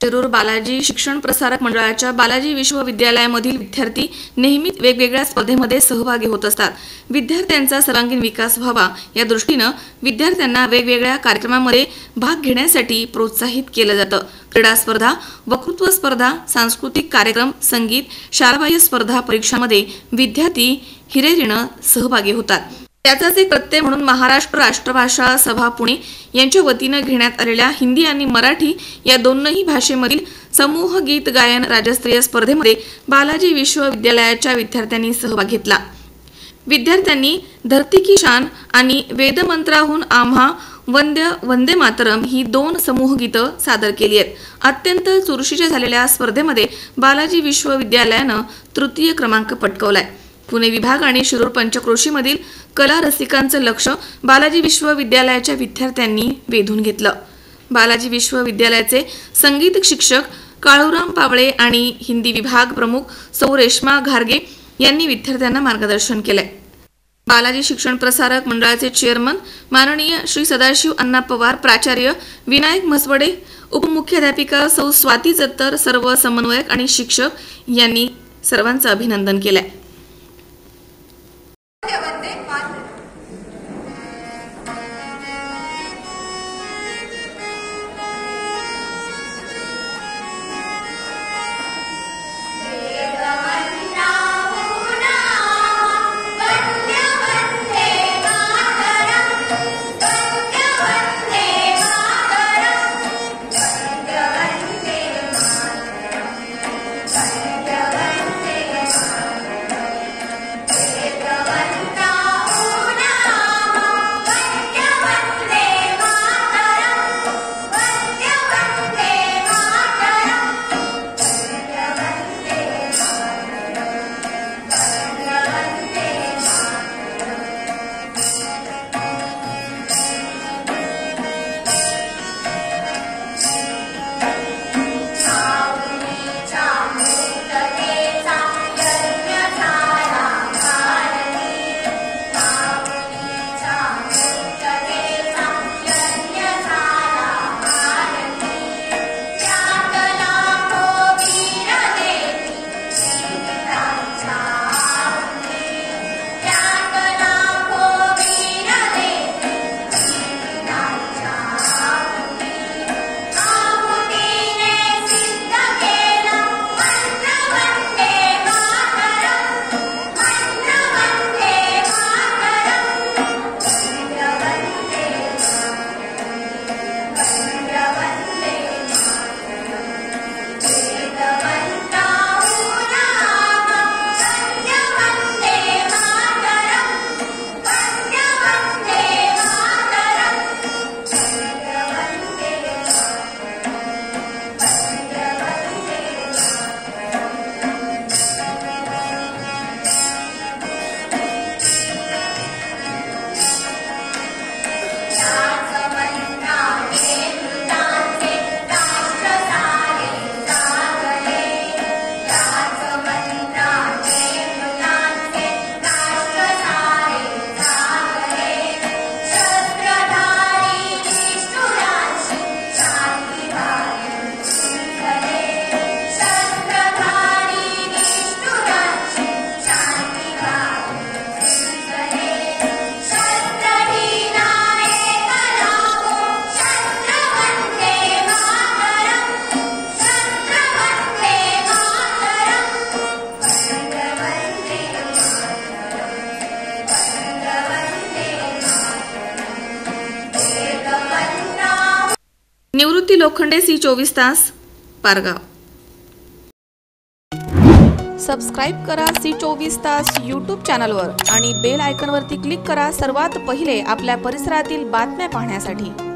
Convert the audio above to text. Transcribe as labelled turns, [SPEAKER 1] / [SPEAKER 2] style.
[SPEAKER 1] शिरूर बालाजी शिक्षण प्रसारक मंडळाच्या बालाजी विश्वविद्यालयामधील विद्यार्थी नेहमीच वेगवेगळ्या स्पर्धेमध्ये सहभागी होत असतात। विद्यार्थ्यांचा सर्वांगीण विकास व्हावा या दृष्टीने विद्यार्थ्यांना वेगवेगळ्या कार्यक्रमांमध्ये भाग घेण्यासाठी प्रोत्साहित केलं जातं। क्रीडा स्पर्धा, वक्तृत्व स्पर्धा, सांस्कृतिक कार्यक्रम, संगीत, शाळाबाह्य स्पर्धा परीक्षांमध्ये विद्यार्थी हिरिरीने सहभागी होतात। त्याचाच एक प्रत्यय म्हणून महाराष्ट्र राष्ट्रभाषा सभा पुणे यांच्या वतीने घेण्यात आलेल्या हिंदी आणि मराठी या दोनही भाषेमधील समूह गीत गायन राज्यस्तरीय स्पर्धेमध्ये बालाजी विश्वविद्यालयाच्या विद्यार्थ्यांनी सहभाग घेतला। विद्यार्थ्यांनी धरती की शान आणि वेदमंत्राहून आम्हा वंदे मातरम ही दोन समूह गीतं सादर केली आहेत। अत्यंत चुरशीच्या झालेल्या स्पर्धेमध्ये बालाजी विश्वविद्यालयाने तृतीय क्रमांक पटकावलाय। पुणे विभाग आणि शिरूर पंचक्रोशीमधील कला रसिकांचं लक्ष बालाजी विश्वविद्यालयाच्या विद्यार्थ्यांनी वेधून घेतलं। बालाजी विश्वविद्यालयाचे संगीत शिक्षक काळूराम पावळे आणि हिंदी विभाग प्रमुख सौ रेश्मा घारगे यांनी विद्यार्थ्यांना मार्गदर्शन केलंय। बालाजी शिक्षण प्रसारक मंडळाचे चेअरमन माननीय श्री सदाशिव अण्णा पवार, प्राचार्य विनायक मसवडे, उपमुख्याध्यापिका सौ स्वाती जत्तर, सर्व समन्वयक आणि शिक्षक यांनी सर्वांचं अभिनंदन केलंय। निवृत्ती लोखंडे, C24 तास, पारगाव। सबस्क्राइब करा C24 तास यूट्यूब चॅनलवर आणि बेल आयकॉनवरती क्लिक करा सर्वात पहिले आपल्या परिसरातील बातम्या पाहण्यासाठी।